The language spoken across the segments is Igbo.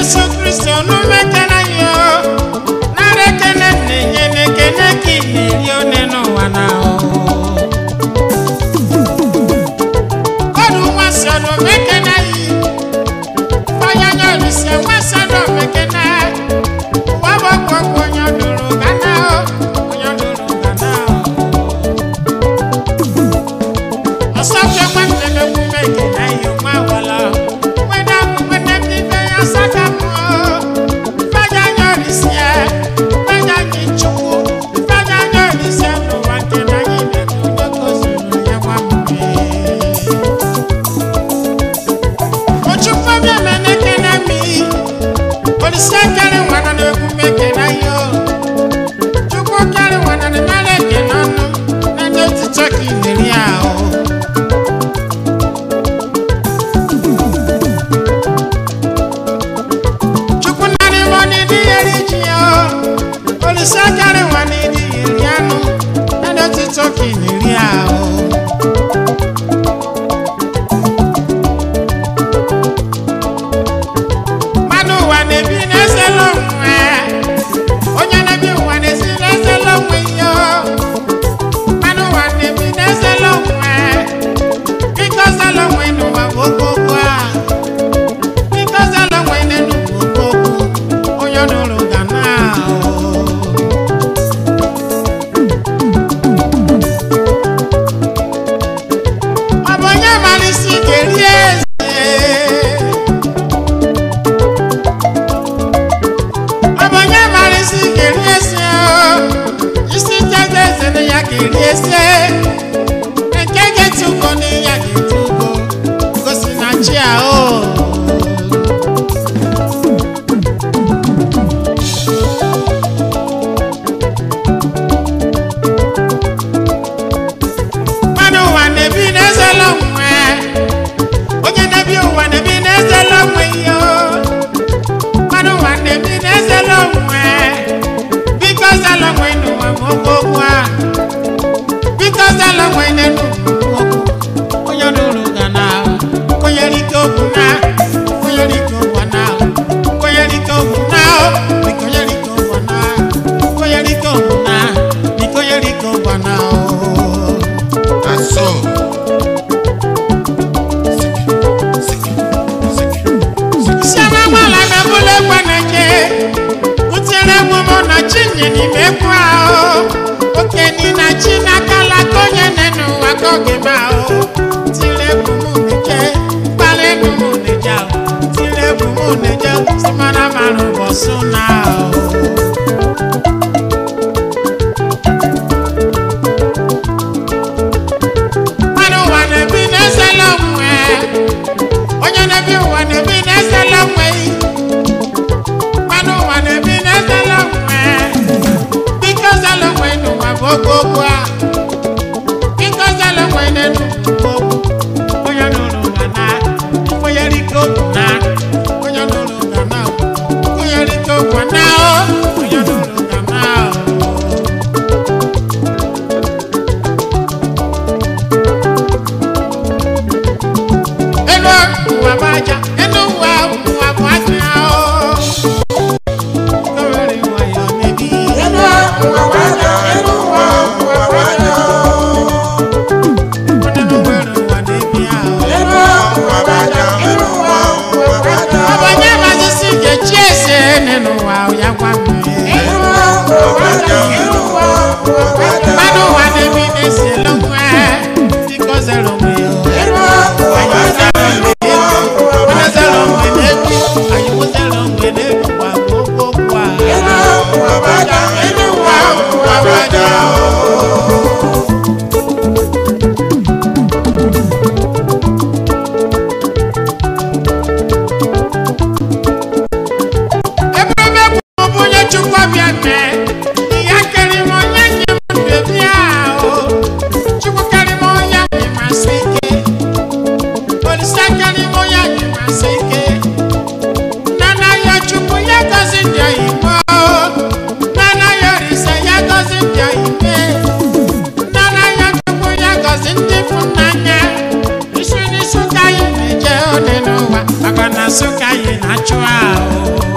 suka ye na chua.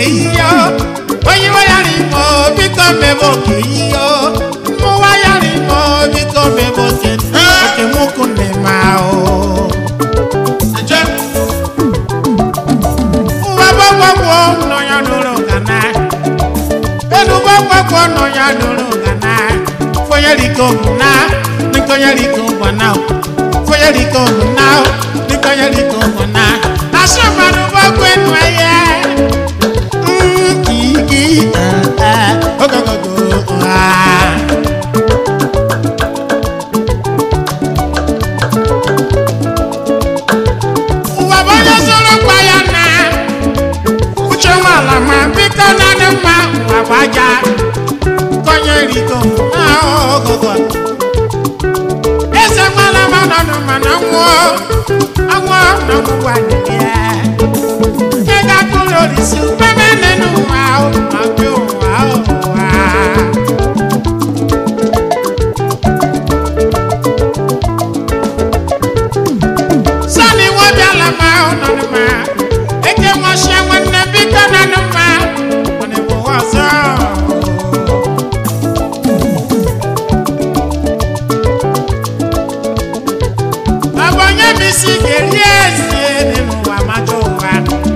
yo. Oyi wa yari mo biko mebo ke yo. Mo wa yari mo biko mebo ke. Oke muku ne ma o. No ya duro gana. Elu baba no ya duro gana. Foya liko na, niko ya liko bana. Foya liko na, niko ya liko bana. Asaba no baba no ya. Go. Waja konyeriko gogo ese mala mana no manwo awo no wani ya kega kolori su pemene no wao ajo wao wa sani wabia la ma no ma eke mo she wonne bikana no ma Misi geriesi ni mwa majowa.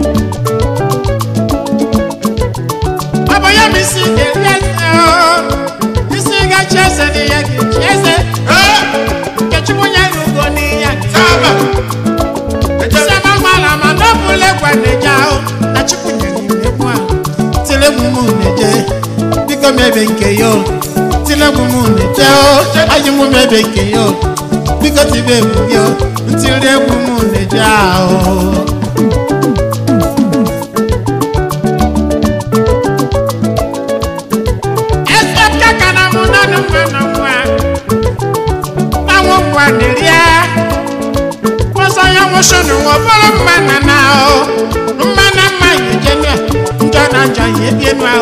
Aboya misi geriesi o. Misi ga chese ni yaki chese. Kechimunya lugo ni yaki. Saba. Saba mala manopule kwa nejao. Nachipunya ni mwa. Tile mumu neje. Biko mebeke yo. Tile mumu neje o. Ajimu mebeke yo. Biko tibe yo. Until the woman the jao. Esaka kana muna no mana mwa. Na wo kwa nelia. Kwasa ya wo shono wo bolo mana na o. Mana ma yejenia. Njana nja yebienu a